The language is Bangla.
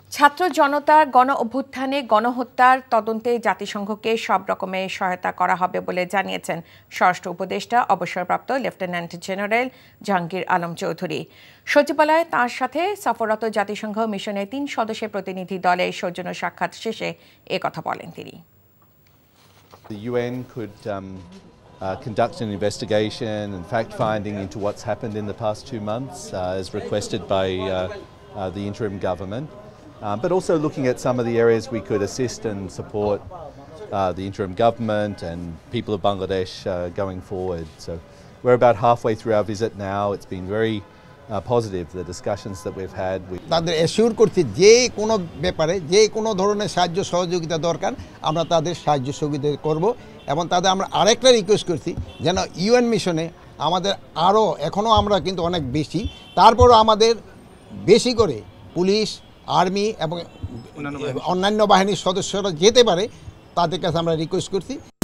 ছাত্র জনতার গণ অভ্যুত্থানে গণহত্যার তদন্তে জাতিসংঘকে সব রকমের সহায়তা করা হবে বলে জানিয়েছেন স্বরাষ্ট্র উপদেষ্টা অবসরপ্রাপ্ত লেফটেন্যান্ট জেনারেল জাহাঙ্গীর আলম চৌধুরী। সচিবালয়ে তাঁর সাথে সফররত জাতিসংঘ মিশনের 3 সদস্যের প্রতিনিধি দলের সৌজন্য সাক্ষাৎ শেষে কথা বলেন তিনি। The UN could conduct an investigation and fact-finding into what's happened in the past 2 months, as requested by the interim government, but also looking at some of the areas we could assist and support the interim government and people of Bangladesh going forward. So we're about halfway through our visit now. It's been very positive, the discussions that we've had. তাদের অ্যাসিওর করছি যে কোনো ব্যাপারে যে কোনো ধরনের সাহায্য সহযোগিতা দরকার আমরা তাদের সাহায্য সহযোগিতা করব এবং তাদের আমরা আরেকটা রিকোয়েস্ট করছি যেন ইউএন মিশনে আমাদের আরও এখনও আমরা কিন্তু অনেক বেশি, তারপরও আমাদের বেশি করে পুলিশ, আর্মি এবং অন্যান্য বাহিনীর সদস্যরা যেতে পারে তাদের কাছে আমরা রিকোয়েস্ট করছি।